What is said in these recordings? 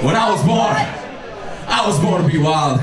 When I was born to be wild.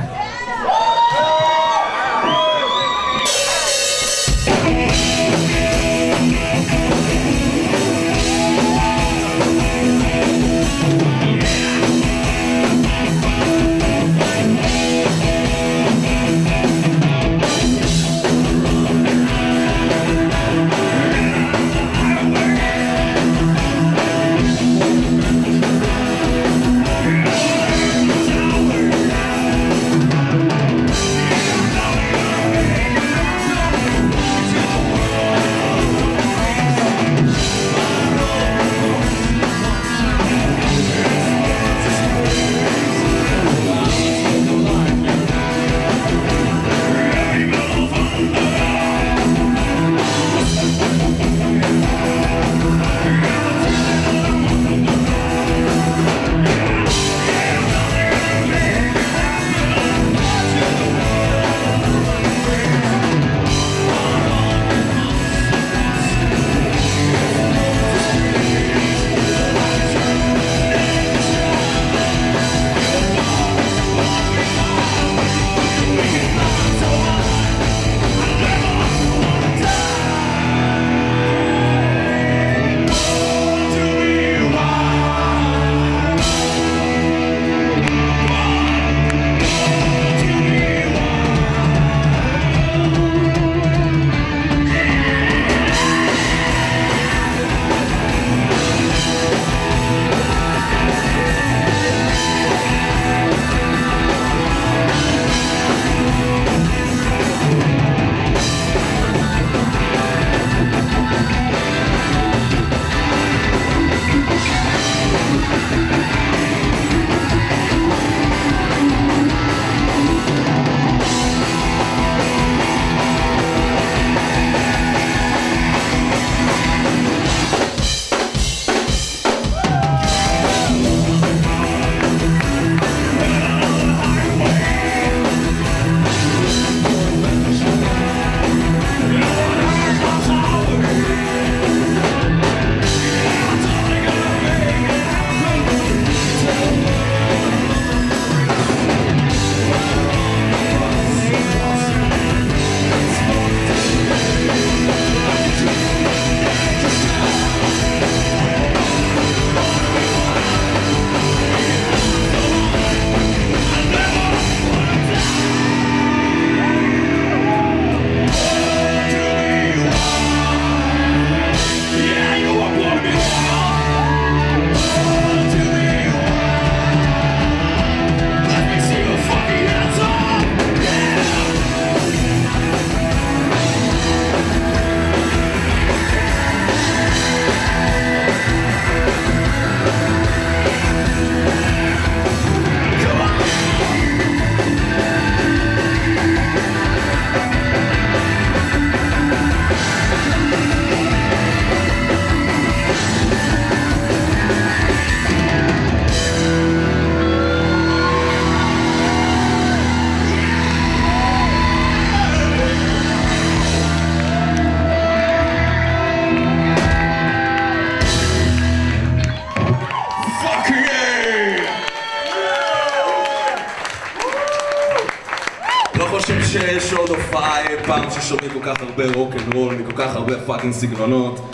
שיש עוד הופעה פעם ששומעים כל כך הרבה רוק'נ'רול מכל כך הרבה פאקינג סגנונות.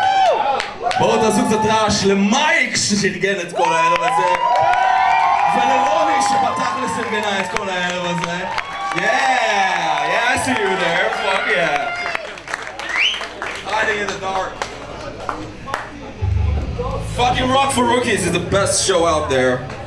בואו תעשו קצת רעש למייק שארגן את כל הערב הזה ולרומי שפתח לסרגנה את כל הערב הזה. Yeah, I see you there, fuck yeah. Hiding in the dark. Fucking Rock4Rookies is the best show out there.